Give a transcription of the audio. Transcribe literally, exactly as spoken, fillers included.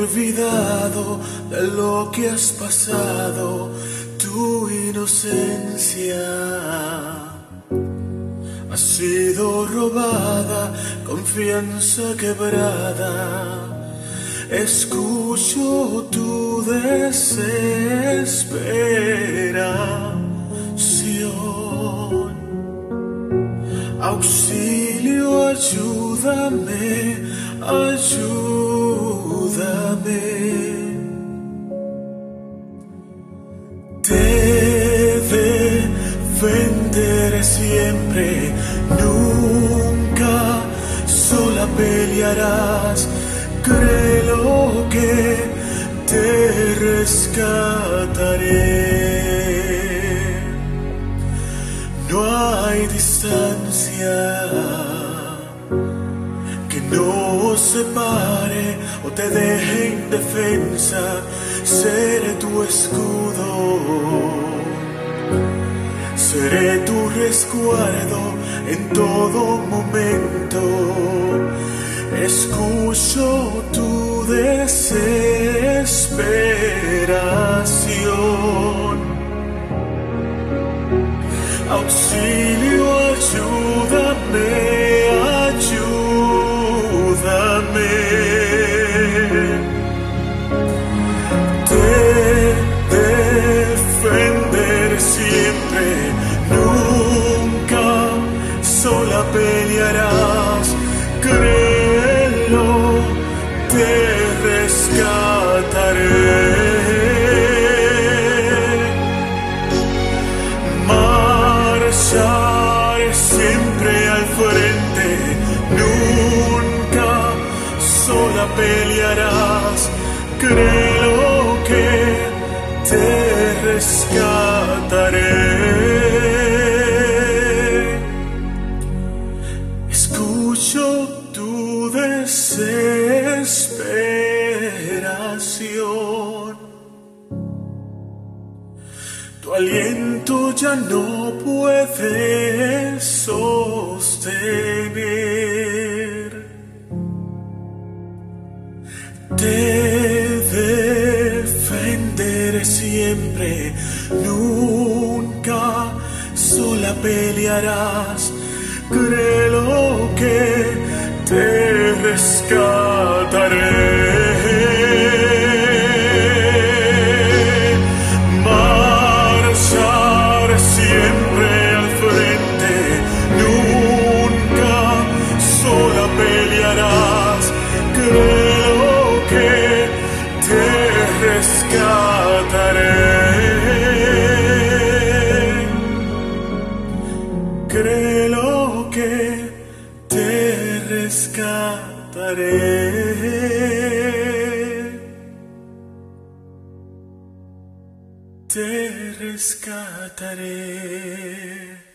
olvidado de lo que has pasado, tu inocencia ha sido robada, confianza quebrada. Escucho tu desesperación. Auxilio, ayúdame, ayúdame. Te defenderé siempre, nunca sola pelearás. Créelo que te rescataré. No hay distancia que nos separe o te deje indefensa. Seré tu escudo, seré tu resguardo en todo momento. Escucho tu desesperación. Auxilio, ayúdame, ayúdame. Te defenderé siempre, nunca sola pelearás. Créelo, te rescataré. Marcharé siempre al frente, nunca sola pelearás. Créelo que te rescataré. Escucho tu desesperación. Tu aliento ya no puede sostener. Te defenderé siempre, nunca sola pelearás. Créelo que te rescataré. Marcharé siempre al frente, nunca sola pelearás. Creo que te rescataré. Creo que te rescataré. Te rescataré.